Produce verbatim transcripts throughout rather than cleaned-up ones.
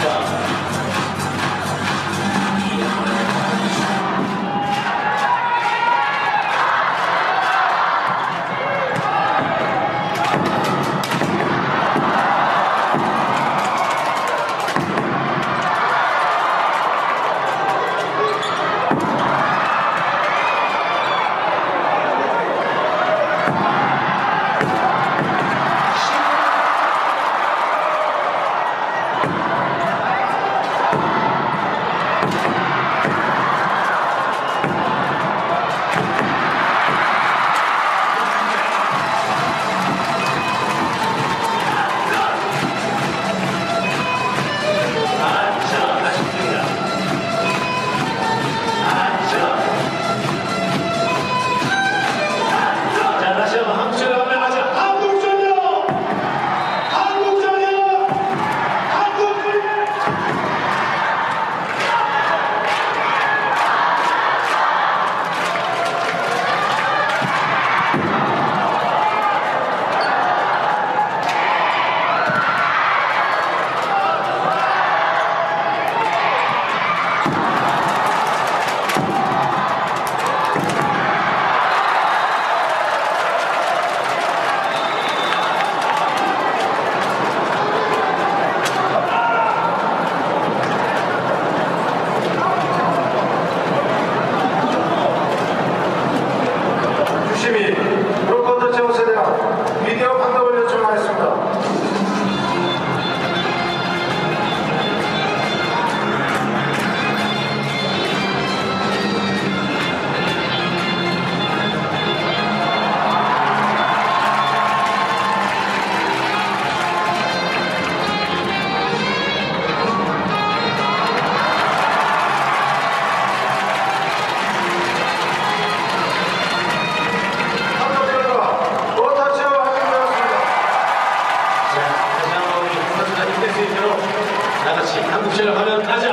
한국전력 하면 가자.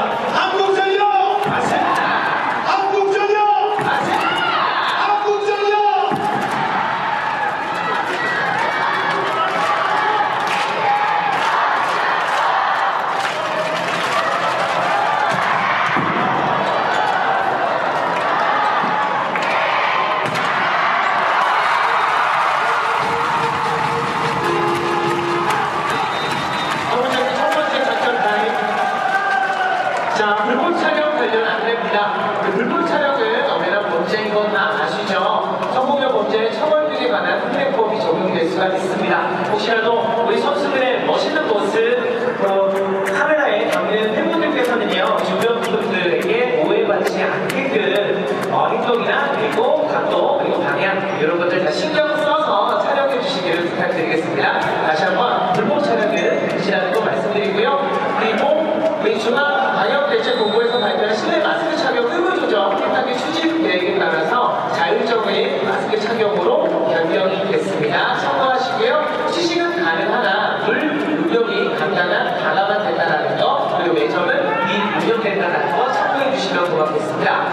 한국전력! 가세! 한국전력! 가세! 한국전력! 자, 불법 촬영 관련 안내입니다. 그 불법 촬영은 엄연한 범죄인 건 다 아시죠? 성폭력 범죄 처벌등에 관한 현행법이 적용될 수가 있습니다. 혹시라도 우리 선수들의 멋있는 모습 어, 카메라에 담는 팬분들께서는요, 주변 분들에게 오해받지 않게끔 어, 행동이나 그리고 각도 그리고 방향 이런 것들 다 신경 써서 촬영해 주시기를 부탁드리겠습니다. 다시 한번 불법 촬영은 금지라는 거 말씀드리고요. 그리고 우리 중앙 방역대책본부에서 발표한 실내 마스크 착용 의무 조정 필요하게 추진 계획에 따라서 자율적인 마스크 착용으로 변경이 됐습니다. 참고하시고요. 시식은 가능하나 물 운영이 간단한 다가만 된다는 거, 그리고 매점은 미 운영된다는 거 참고해 주시면 고맙겠습니다.